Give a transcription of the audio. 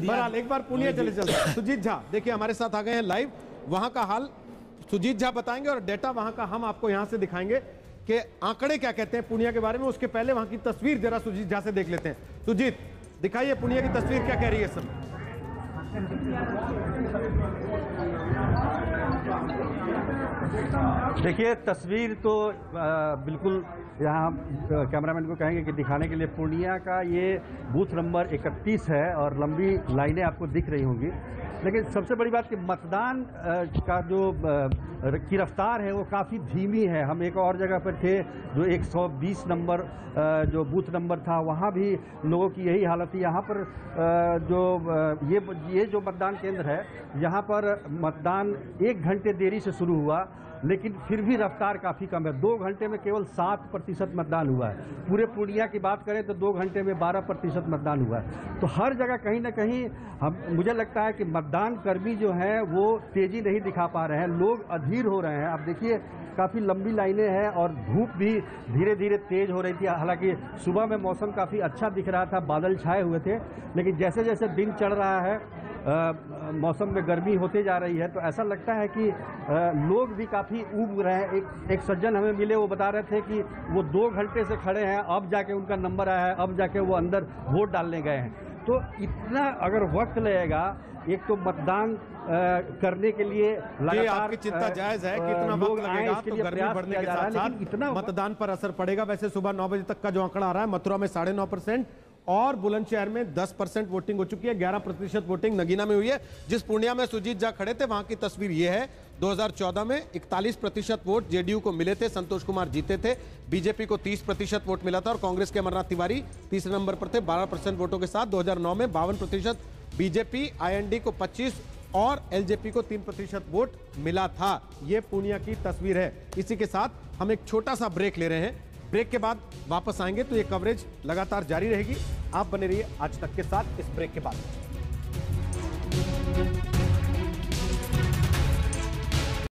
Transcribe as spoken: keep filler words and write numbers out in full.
बहरहाल एक बार पूर्णिया चले चलते हैं। सुजीत झा देखिए हमारे साथ आ गए हैं लाइव, वहां का हाल सुजीत झा बताएंगे और डेटा वहां का हम आपको यहां से दिखाएंगे कि आंकड़े क्या कहते हैं पूर्णिया के बारे में। उसके पहले वहां की तस्वीर जरा सुजीत झा से देख लेते हैं। सुजीत दिखाइए पूर्णिया की तस्वीर क्या कह रही है सर। देखिए तस्वीर तो बिल्कुल यहाँ कैमरामैन को कहेंगे कि दिखाने के लिए पूर्णिया का ये बूथ नंबर इकतीस है और लंबी लाइनें आपको दिख रही होंगी। लेकिन सबसे बड़ी बात कि मतदान का जो की रफ्तार है वो काफ़ी धीमी है। हम एक और जगह पर थे जो एक सौ बीस नंबर जो बूथ नंबर था, वहाँ भी लोगों की यही हालत थी। यहाँ पर जो ये ये जो मतदान केंद्र है यहाँ पर मतदान एक घंटे देरी से शुरू हुआ, लेकिन फिर भी रफ्तार काफ़ी कम है। दो घंटे में केवल सात प्रतिशत मतदान हुआ है। पूरे पूर्णिया की बात करें तो दो घंटे में बारह प्रतिशत मतदान हुआ है। तो हर जगह कहीं ना कहीं हम मुझे लगता है कि मतदान कर्मी जो हैं वो तेज़ी नहीं दिखा पा रहे हैं, लोग अधीर हो रहे हैं। आप देखिए काफ़ी लंबी लाइनें हैं और धूप भी धीरे धीरे तेज हो रही थी। हालांकि सुबह में मौसम काफ़ी अच्छा दिख रहा था, बादल छाए हुए थे, लेकिन जैसे जैसे दिन चढ़ रहा है आ, मौसम में गर्मी होते जा रही है तो ऐसा लगता है कि आ, लोग भी काफ़ी ऊब रहे हैं। एक एक सज्जन हमें मिले, वो बता रहे थे कि वो दो घंटे से खड़े हैं, अब जाके उनका नंबर आया है, अब जाके वो अंदर वोट डालने गए हैं। तो इतना अगर वक्त लगेगा, एक तो मतदान आ, करने के लिए लगातार आपकी चिंता जायज है कि इतना वक्त लगेगा तो गर्मी बढ़ने के साथ साथ इतना मतदान पर असर पड़ेगा। वैसे सुबह नौ बजे तक का जो आंकड़ा आ रहा है, मथुरा में साढ़े नौ परसेंट और बुलंदशहर में दस परसेंट वोटिंग हो चुकी है, ग्यारह प्रतिशत वोटिंग नगीना में हुई है। जिस पूर्णिया में सुजीत झा खड़े थे वहां की तस्वीर यह है। दो हज़ार चौदह में इकतालीस प्रतिशत वोट जेडीयू को मिले थे, संतोष कुमार जीते थे। बीजेपी को तीस प्रतिशत वोट मिला था और कांग्रेस के अमरनाथ तिवारी तीसरे नंबर पर थे बारह परसेंट वोटों के साथ। दो हज़ार नौ में बावन प्रतिशत बीजेपी, आईएनडी को पच्चीस और एलजेपी को तीन प्रतिशत वोट मिला था। यह पूर्णिया की तस्वीर है। इसी के साथ हम एक छोटा सा ब्रेक ले रहे हैं। ब्रेक के बाद वापस आएंगे तो ये कवरेज लगातार जारी रहेगी। आप बने रहिए आज तक के साथ इस ब्रेक के बाद।